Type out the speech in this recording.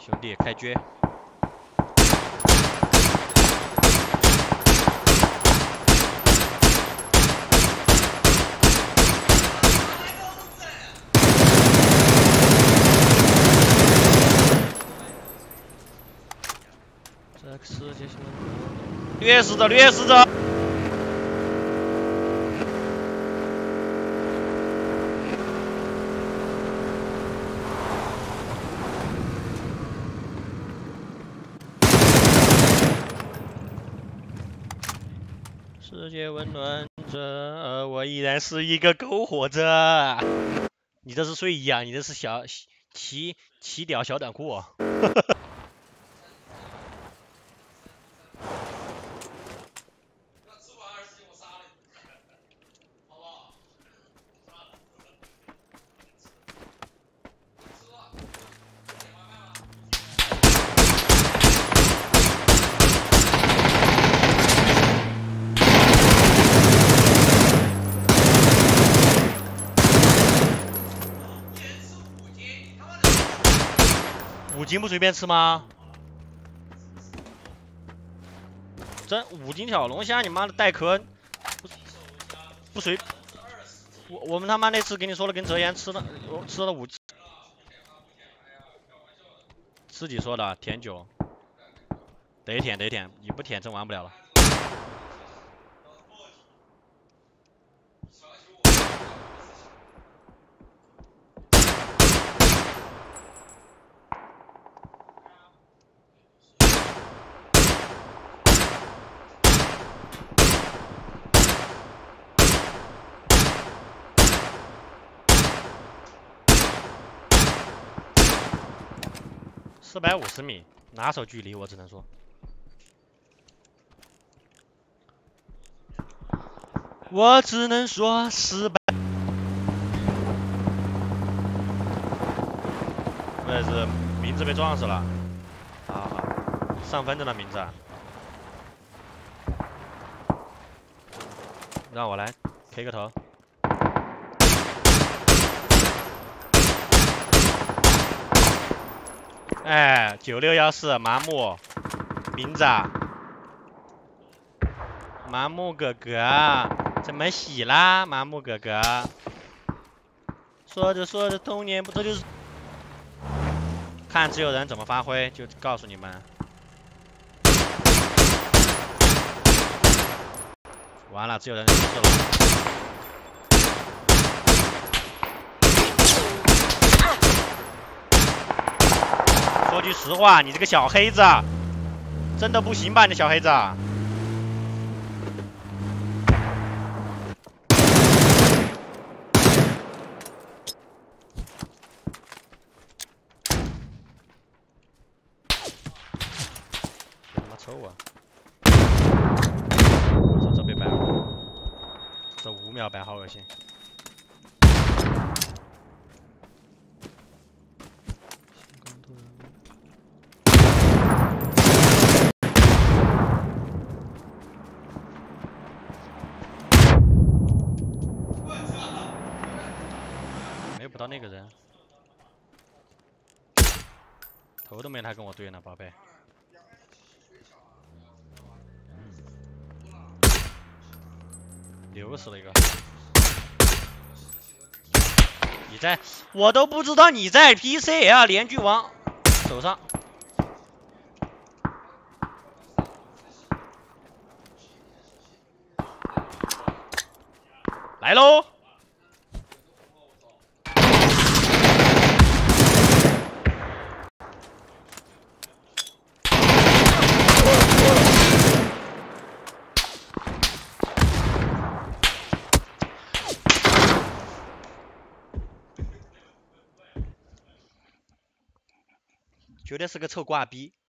兄弟，开撅！这个世界新闻，掠食者，掠食者！世界温暖着，我依然是一个篝火者。你这是睡衣啊？你这是奇屌小短裤、啊。5斤不随便吃吗？这5斤小龙虾，你妈的带壳，不随。我们他妈那次给你说了跟哲言吃了5斤。自己说的，舔酒，得舔，你不舔真玩不了了。450米，拿手距离，我只能说。我只能说失败。那是名字被撞死了。好，上分的那名字。让我来 K 个头。哎，9614麻木，名字啊，麻木哥哥，怎么洗啦？麻木哥哥，说着童年不，这就是看自由人怎么发挥，就告诉你们。完了，自由人失事了。说句实话，你这个小黑子，真的不行吧？你小黑子。他妈臭啊！我操，这被白了，这5秒白好恶心。没有不到那个人，头都没他跟我对呢，宝贝。流死了一个。你在，我都不知道你在 PCL 连续王手上。来喽！绝对是个臭挂逼。